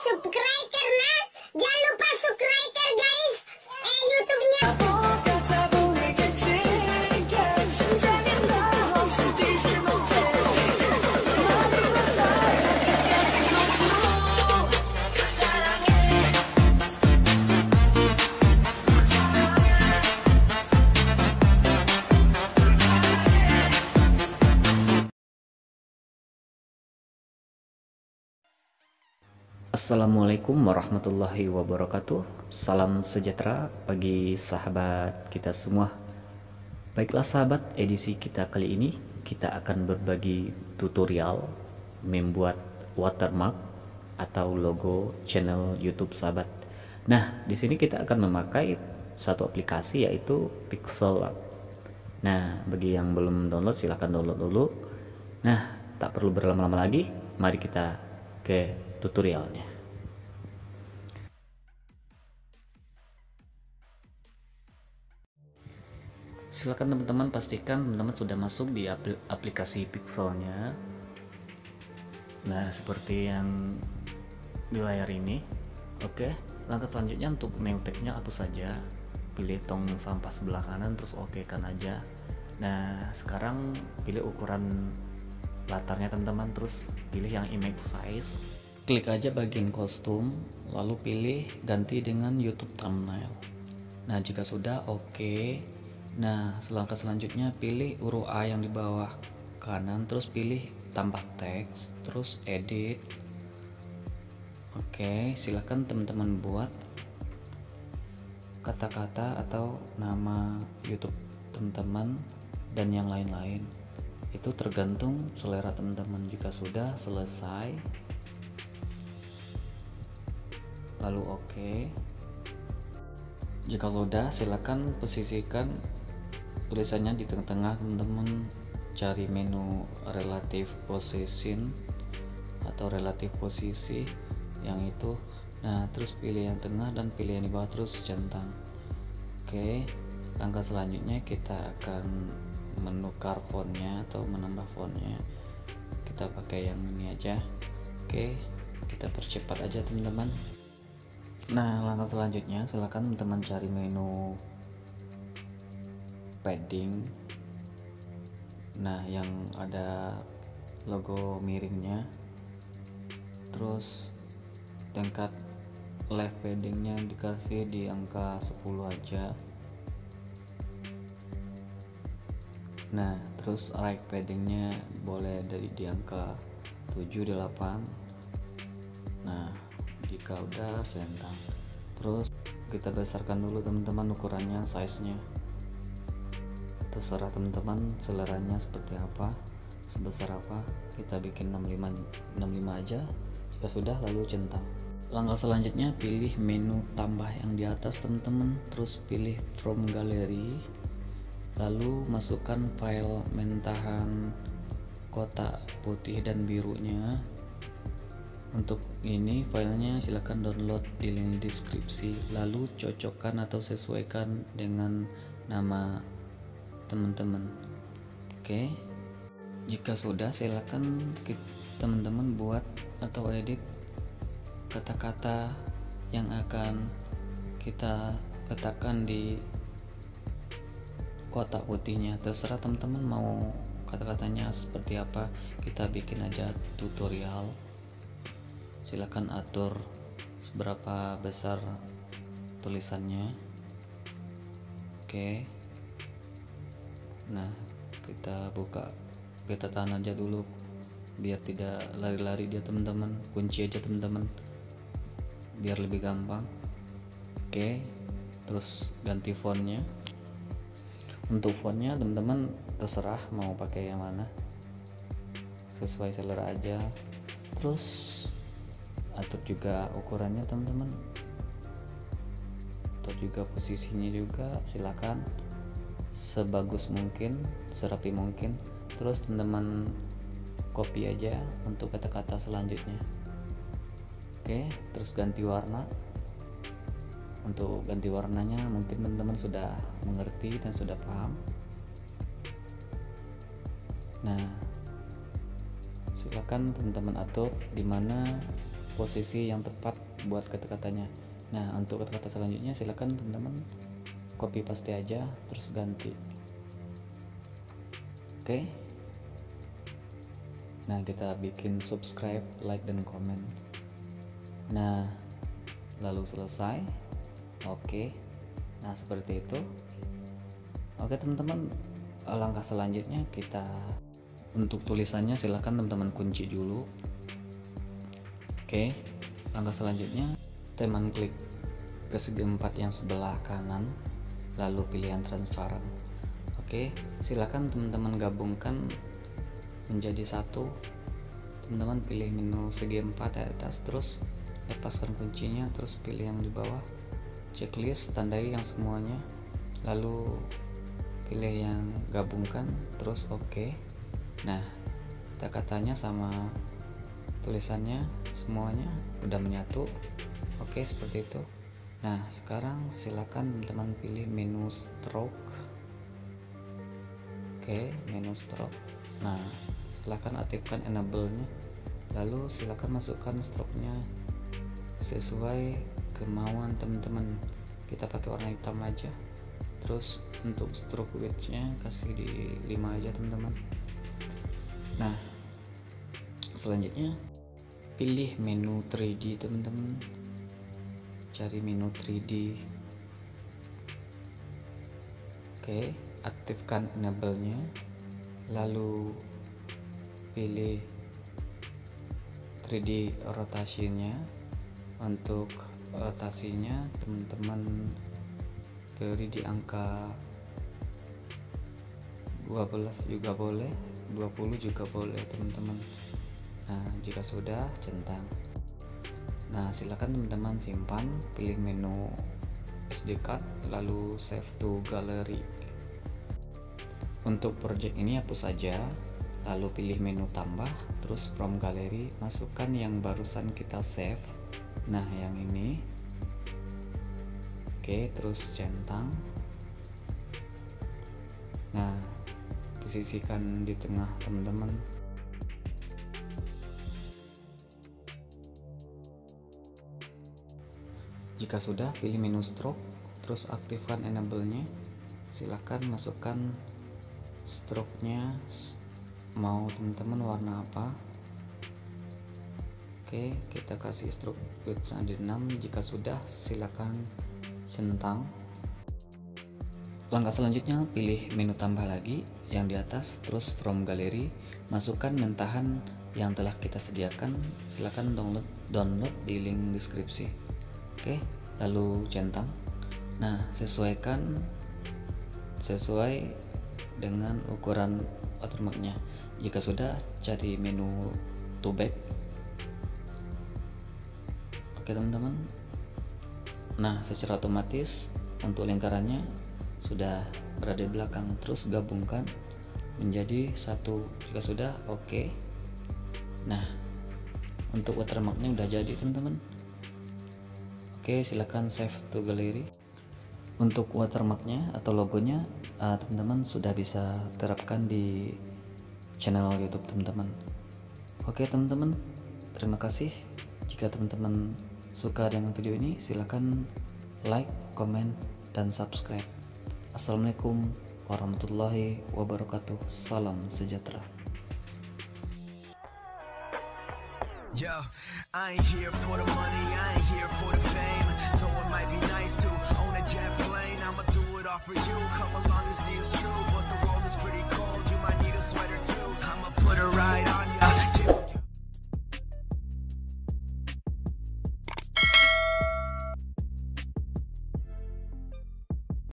subscribe karena jangan lupa subscribe guys. YouTube-nya. Assalamualaikum warahmatullahi wabarakatuh. Salam sejahtera bagi sahabat kita semua. Baiklah sahabat, edisi kita kali ini kita akan berbagi tutorial membuat watermark atau logo channel YouTube sahabat. Nah, di sini kita akan memakai satu aplikasi yaitu Pixel. Nah, bagi yang belum download silahkan download dulu. Nah, tak perlu berlama-lama lagi, mari kita ke tutorialnya. Silakan teman-teman pastikan teman-teman sudah masuk di aplikasi Pixelnya. Nah, seperti yang di layar ini. Oke, langkah selanjutnya untuk name tag-nya hapus saja. Pilih tong sampah sebelah kanan terus oke kan aja. Nah, sekarang pilih ukuran latarnya teman-teman, terus pilih yang image size. Klik aja bagian kostum, lalu pilih ganti dengan YouTube thumbnail. Nah, jika sudah oke. Nah, langkah selanjutnya pilih huruf A yang di bawah kanan, terus pilih tambah teks, terus edit. Oke, silakan teman-teman buat kata-kata atau nama YouTube teman-teman dan yang lain-lain. Itu tergantung selera teman-teman. Jika sudah selesai, lalu oke. Jika sudah, silakan posisikan tulisannya di tengah-tengah teman-teman. Cari menu relative position atau relative posisi yang itu. Nah, terus pilih yang tengah dan pilih yang di bawah, terus centang. Oke, langkah selanjutnya kita akan menukar fontnya atau menambah fontnya. Kita pakai yang ini aja. Oke, kita percepat aja teman-teman. Nah, langkah selanjutnya silakan teman-teman cari menu padding. Nah, yang ada logo miringnya, terus tingkat left paddingnya dikasih di angka 10 aja. Nah, terus right paddingnya boleh di angka 7 8. Nah, jika udah centang, terus kita besarkan dulu teman-teman ukurannya, size nya terserah teman-teman seleranya seperti apa, sebesar apa. Kita bikin 65 aja. Jika sudah, lalu centang. Langkah selanjutnya pilih menu tambah yang di atas teman-teman, terus pilih from gallery, lalu masukkan file mentahan kotak putih dan birunya. Untuk ini filenya silahkan download di link deskripsi, lalu cocokkan atau sesuaikan dengan nama teman-teman. Oke, jika sudah silakan teman-teman buat atau edit kata-kata yang akan kita letakkan di kotak putihnya. Terserah teman-teman mau kata-katanya seperti apa, kita bikin aja tutorial. Silakan atur seberapa besar tulisannya. Oke, nah kita buka, kita tahan aja dulu biar tidak lari-lari dia teman-teman. Kunci aja teman-teman biar lebih gampang. Oke, terus ganti fontnya. Untuk fontnya teman-teman terserah mau pakai yang mana, sesuai selera aja. Terus atur juga ukurannya teman-teman, atur juga posisinya juga, silakan sebagus mungkin, serapi mungkin. Terus teman-teman copy aja untuk kata-kata selanjutnya. Oke, terus ganti warna. Untuk ganti warnanya mungkin teman-teman sudah mengerti dan sudah paham. Nah, silakan teman-teman atur di mana posisi yang tepat buat kata-katanya. Nah, untuk kata-kata selanjutnya silakan teman-teman copy paste aja terus ganti. Oke. Nah, kita bikin subscribe, like, dan komen. Nah, lalu selesai. Oke. Nah, seperti itu. Oke teman-teman, langkah selanjutnya kita untuk tulisannya silakan teman-teman kunci dulu. Oke, langkah selanjutnya teman klik ke segi 4 yang sebelah kanan, lalu pilihan transparan. Oke, silakan teman-teman gabungkan menjadi satu. Teman-teman pilih menu segi 4 di atas, terus lepaskan kuncinya, terus pilih yang di bawah checklist, tandai yang semuanya, lalu pilih yang gabungkan, terus oke. Nah, kata-katanya sama tulisannya semuanya udah menyatu. Oke, seperti itu. Nah, sekarang silakan teman-teman pilih menu stroke. Oke, menu stroke. Nah, silakan aktifkan enable-nya, lalu silakan masukkan stroke-nya sesuai kemauan teman-teman. Kita pakai warna hitam aja. Terus untuk stroke width-nya kasih di 5 aja teman-teman. Nah, selanjutnya pilih menu 3D teman-teman. Cari menu 3D. Oke, aktifkan enable-nya, lalu pilih 3D rotasinya. Untuk rotasinya teman-teman beri di angka 12 juga boleh, 20 juga boleh teman-teman. Nah, jika sudah centang. Nah, silakan teman-teman simpan, pilih menu SD card, lalu save to gallery. Untuk project ini hapus saja, lalu pilih menu tambah, terus from gallery masukkan yang barusan kita save. Nah, yang ini. Oke, terus centang. Nah, posisikan di tengah teman-teman. Jika sudah, pilih menu stroke, terus aktifkan enable-nya. Silahkan masukkan stroke-nya, mau teman-teman warna apa. Oke, kita kasih stroke width di 6. Jika sudah, silakan centang. Langkah selanjutnya pilih menu tambah lagi yang di atas, terus from gallery masukkan mentahan yang telah kita sediakan. Silakan download di link deskripsi. Oke, lalu centang. Nah, sesuai dengan ukuran watermarknya. Jika sudah, cari menu to back. Oke teman-teman. Nah, secara otomatis untuk lingkarannya sudah berada di belakang, terus gabungkan menjadi satu. Jika sudah, oke. Nah, untuk watermarknya udah jadi teman-teman. Oke, silakan save to gallery. Untuk watermarknya atau logonya teman-teman sudah bisa terapkan di channel YouTube teman-teman. Oke teman-teman, terima kasih. Jika teman-teman suka dengan video ini, silakan like, komen, dan subscribe. Assalamualaikum warahmatullahi wabarakatuh. Salam sejahtera. Yo, I ain't here for the money, I ain't here for the fame. Though it might be nice to own a jet plane, I'ma do it all for you. Come along and see it's true.